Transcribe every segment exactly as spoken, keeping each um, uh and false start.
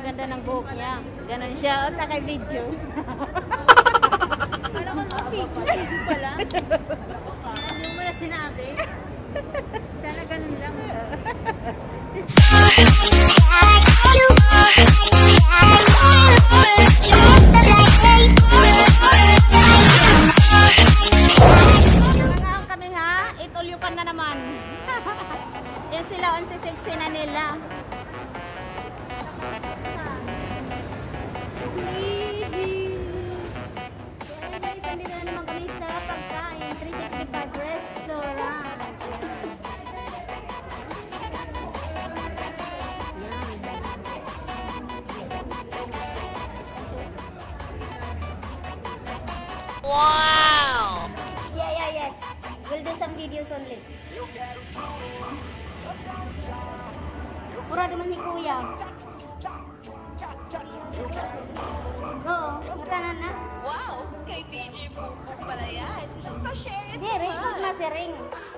ganda ng buhok niya. Ganon siya. O, naka-video. Wala ko na video. Video pala. Hindi mo na sinabi. Sana ganun lang. Nangangaon kami ha. Itulyukan na naman. Yan sila, on si sexy na nila. Guys, andito na naman kami sa pagkain. three sixty-five restaurant. Wow! Yeah, yeah, yes. We'll do some videos only. Mura naman ni Kuya. Oo, matanan na. Wow! Kay D J po pala yan. Pa-share it. Hindi, ring. Huwag masering.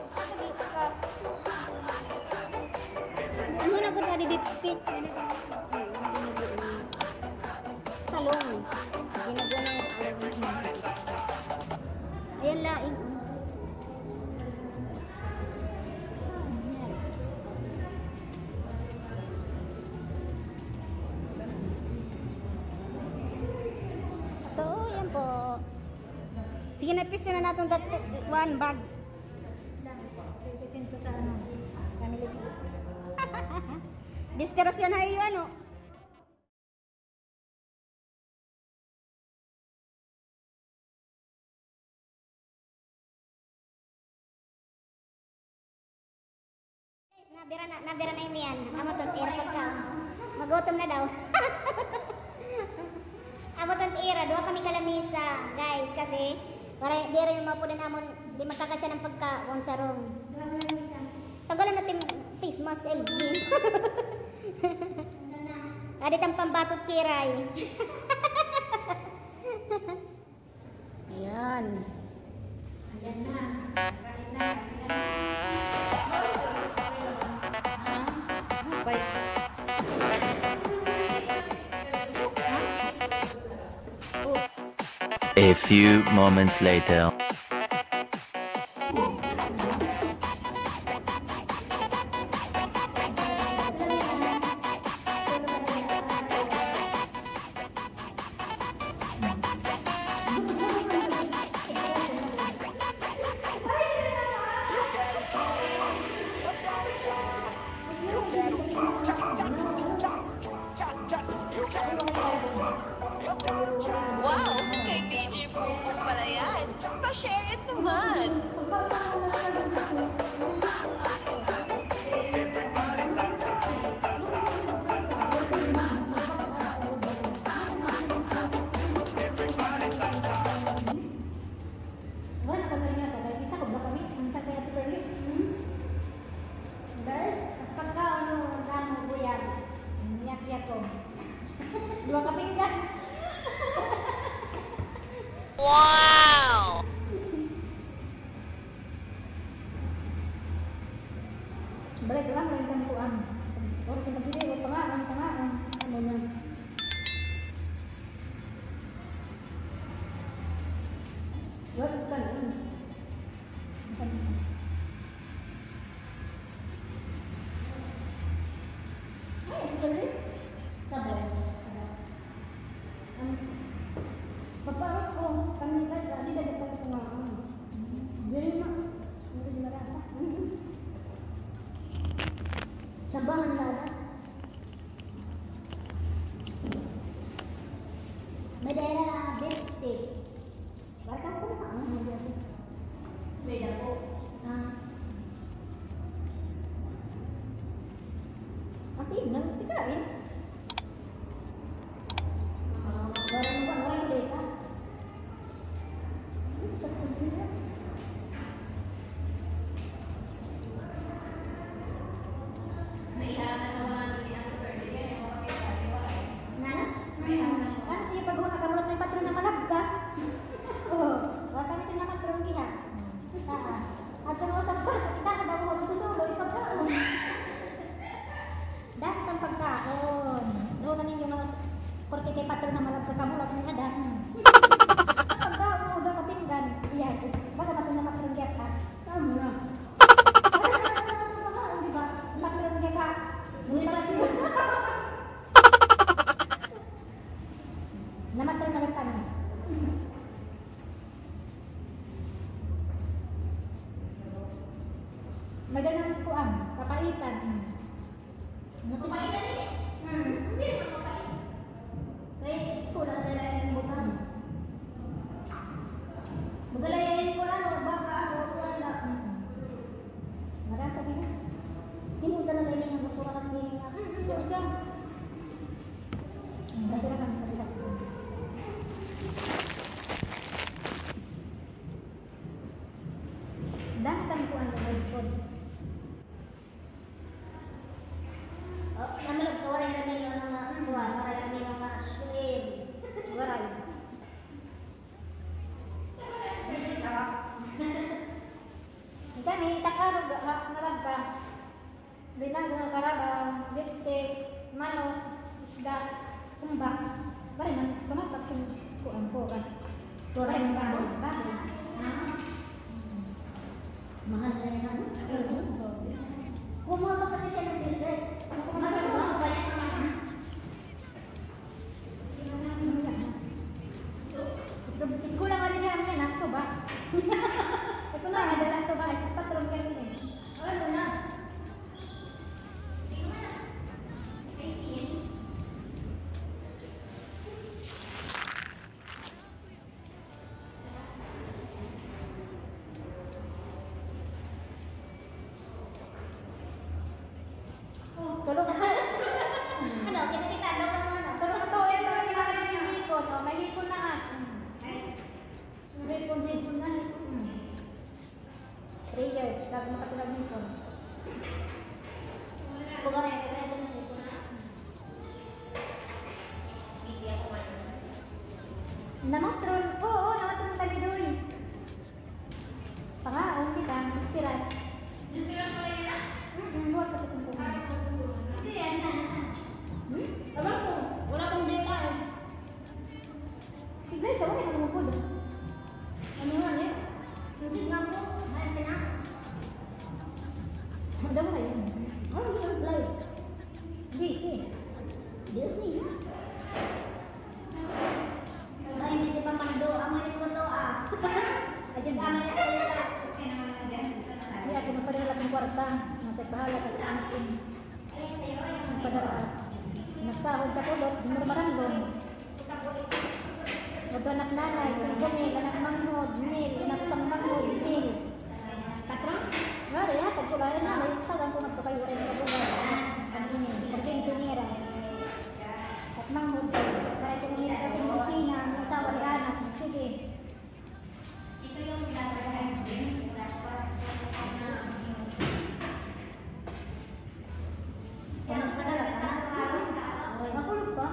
Ano na ko na beef stick? Talong. Ginagawa na. Ayan laing. So, yan po. Sige, na-piece na natin that one bag. Sisend ko sa ano, family. Desperasyon na yun, ano? Nabira na, nabira na yung yan. Amo ton tira pagka. Magutom na daw. Amo ton tira, duha kami kalamisa, guys, kasi para di rin mo po din amon di magkakasya ng pagka on sarong. Tagalan natin face mask L G. Adit ang pambatot kiray. Ayan. Ayan na. Kain na. A few moments later. Wow! Kay D J po pala yan. Pa-share it naman. Wala ka rin nga tagay. Isa ko ba kami? Ang sakay at perli. Dahil, pagka ano, gamo buyan. Niyak-niyak ko. Dua kami nga. Wow! Balik lang, may tampuan. Oras yung pagkili, huwag pangaan, pangaan. Ano niya? Wala ka lang. Ay, ito rin. Sabay. Pagpahit ko, kami ka, di na dapat pangaan. Diyan na. Hindi na rata. Sabangan lada. Madera beef steak. Barka ko na ang mga dito. May dako. Ah. Atin na, sikain. Ah, barang ba barang dito. Nana? Kan, iya pag mga kamulat na patron na malagka. maski kay patron na malapit ka mo lang ni ada. Ang daw mo udah kapinggan. Iya, baka patron na patron kaya ka. Tama na. Di ba? Patron kaya ka. Muli pa siya. Namatron na ka na. Madanang kuan, kapaitan. Kapaitan ni? Hmm, hindi naman kapait. Kaya kulang na lang yung butang. Magalayain ko lang, o baka, o wala. Marang sabi na. Himuta na lang yung basura kang dini nga. So, siya. Basura kang kapila. Datang ko ang lagod. Oh, namalog ka waray kami yung mga buwan, waray kami yung mga shrimp. Waray. Kami, takarog, narag ka. Bilang ng karabang, lipstick, manok, isda, kumbak. Waray man, kumapak yung kuan po ka. Waray man bago, bago. Mahal na yun ano? Kumuha pa kasi siya ng dessert. Kumuha pa ba? Balik naman. Ito lang nga rin yan. Yan, ako ba? Ito na, nadalan ito ba? Ito patron ka rin eh. Ano na? Tulog na. Ano, kita-kita daw ka muna. Tulog na to, eh, parang kailangan yung hipon. O, may hipon na nga. Hipon, hipon na, hipon. Three years, bago makatulang hipon. Pagkaray, pagkaray ko ng hipon na. Namatron, oo, namatron kami doon. Pangaon kita, ispiras. Ispiras pa rin na? Hmm, buhat pa itong pumunta. Hmm? Alam ko, wala kang data eh. Tigay ka, wala kang mapod. Ano nga eh? Nasin nga po, mayan ka na. Magda mo kayo. Ano yung reply? Busy. Busy na. Ay, hindi si Pamando. Ama ni Puto ah. Ayun. Ama ni Puto. Hindi ako magpadala ng kwarta. Masay bahala ka sa anak ko. Padala. Nagsahod sa kulot, murmarang doon. Nagdanak nanay, sangkumil, anak manghod, nil, anak sang manghod, nil. Patron? Ngari ha, pagkulayan na, may tagang kung magpakayo rin ng pagkulayan. Ang ini, pagking tinira. At manghod, kahit yung nila sa kusina, ang asawa ni anak, sige. Ito yung pinatagahan din. Makulog pa?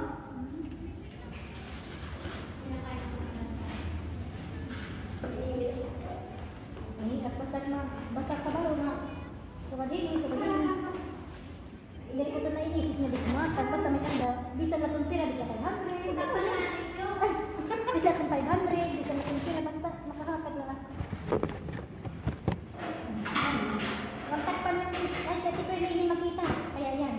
Ay, basta na, basta ka ba na? Sabadini, sabadini. Ilari ko ito na inisip na di kumakan. Basta may kanda, bisa na itong pira, bisa five hundred. Ay, bisa itong five hundred, bisa na itong pira, basta makakakad lang. Magtakpan yung, ay, sa tipper na hindi makita. Kaya yan.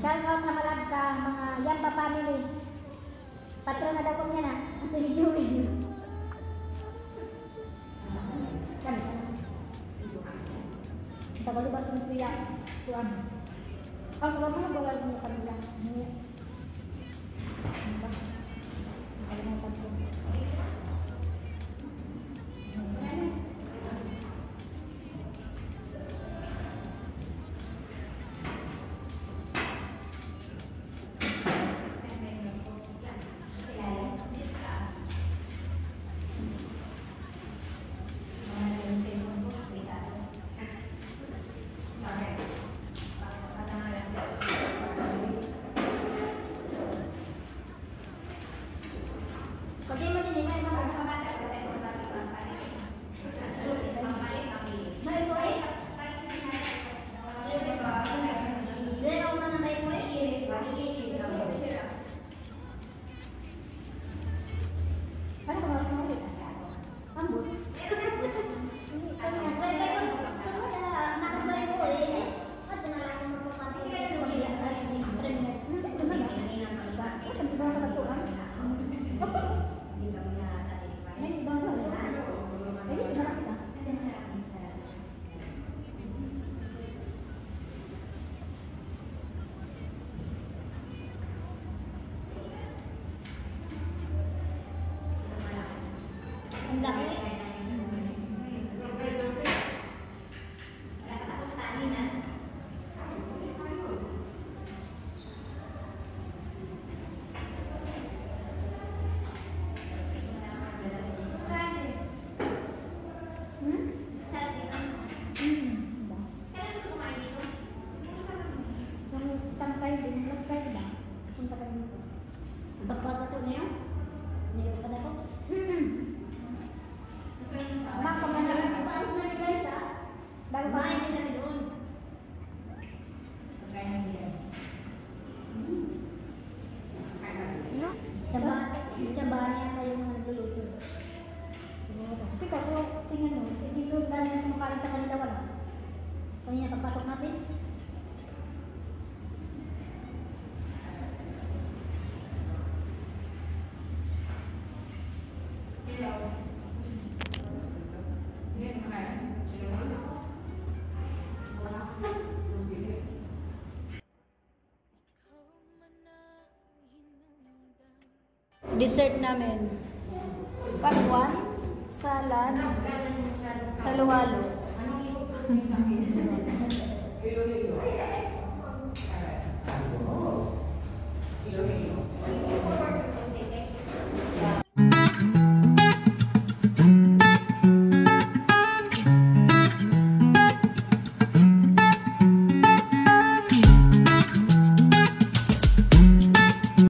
Shout out na malagka, mga Yamba family. Patron na daw ko niya na. Ang sinigyoin. Kami ka na. Kita ko diba itong kuya? Tuan. Ang sarap mo na bawal mo kanila. Yes. Nakalimutan ko. Pwede mo din yung mga kapatid. May po eh. Then, ako na may po eh. Ano ka mga mga ulit? Ambot? Kaya nga, pwede kayo. Ano na, nakabay po eh. At nalaki mo po pati. Ano ba yan? Ano ba yan? Ano ba yan? Ang laki. Tangkay din, tangkay ba? Punta ka dito. Bakal ka to niyo? Niyo ka na to? Baka man na ba ang guys ah? Bago ba ay na doon? No? Chaba, chaba niya kayo mga nagluluto. Tapi kalau tingnan mo, dito dahil na makalit sa kanila wala. Kanya papasok natin. Dessert namin. Pakwan, salad, halo-halo.